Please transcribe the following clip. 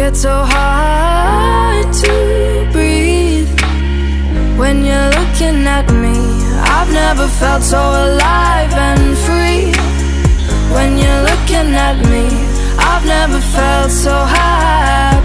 it's so hard to breathe when you're looking at me. I've never felt so alive and free when you're looking at me. I've never felt so high.